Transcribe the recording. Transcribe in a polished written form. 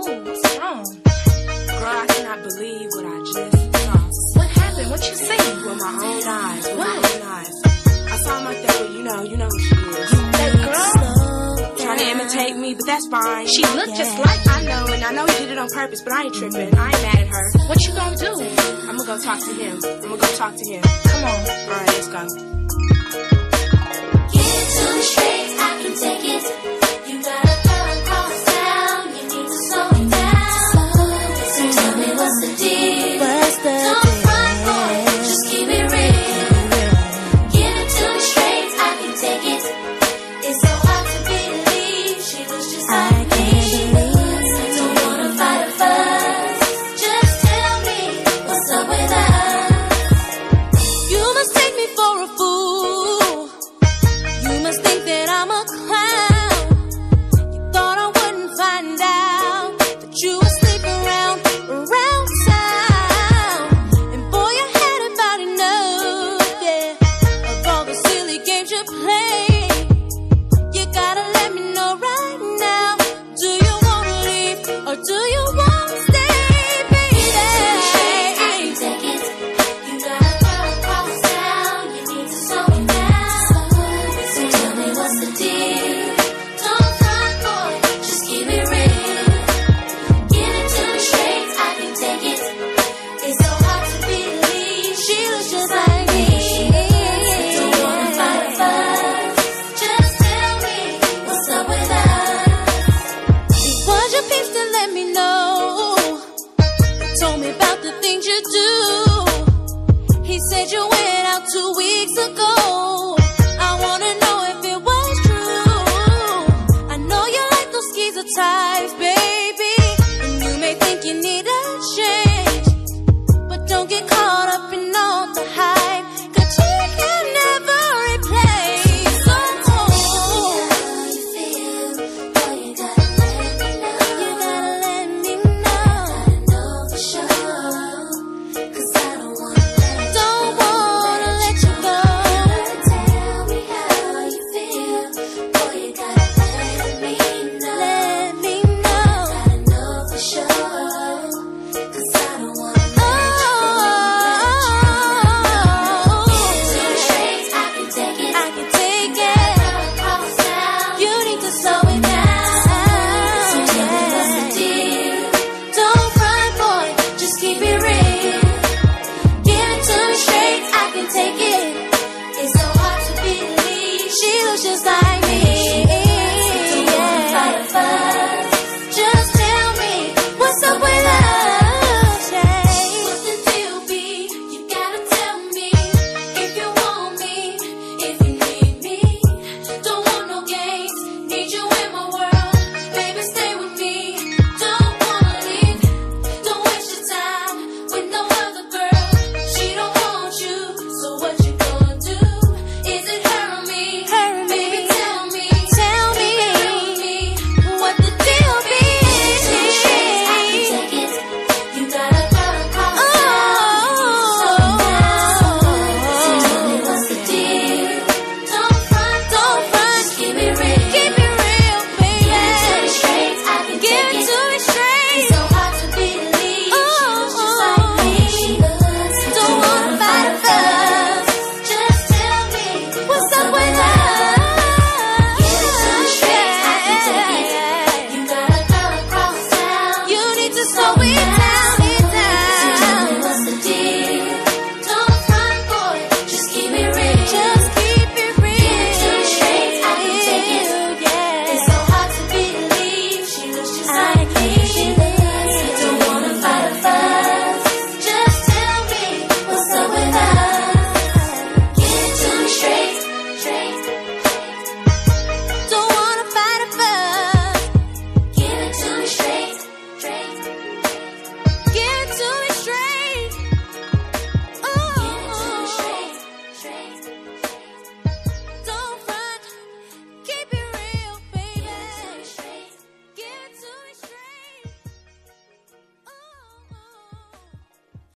What's wrong? Girl, I cannot believe what I just saw. What happened? What you see? With my own eyes. With What? my own eyes. I saw him out there with, you know who she is. That girl? Trying to imitate me, but that's fine. She looked just like I know, and I know he did it on purpose, but I ain't tripping. I ain't mad at her. What you gonna do? I'm gonna go talk to him. Come on. Alright, let's go. Get it to the straight, I can take it. You got a girl across town, you need to slow it down. So tell me what's the deal? Don't front boy, just keep it real. Get it to the straight, I can take it. It's so hard to believe she looks just like me. Don't wanna fight or fuss, just tell me what's up with us. You must take me for a fool. You must think that I'm a clown. You thought I wouldn't find out that you were sleeping around town. And boy, I had about enough, yeah, of all the silly games you play. You gotta let me know right now. Do you wanna leave or do you wanna stay, baby? I can take it. You got a girl across town, you need to slow it down. So tell me what's the deal? Don't front, boy, just keep it real. Get it to the straight, I can take it. It's so hard to believe she looks just like me. Don't wanna fight or fuss, just tell me what's up with us. It was your peeps that let me know. They told me about the things you do. He said you went out 2 weeks ago. I wanna know if it was true. I know you like those skeezer types, babe.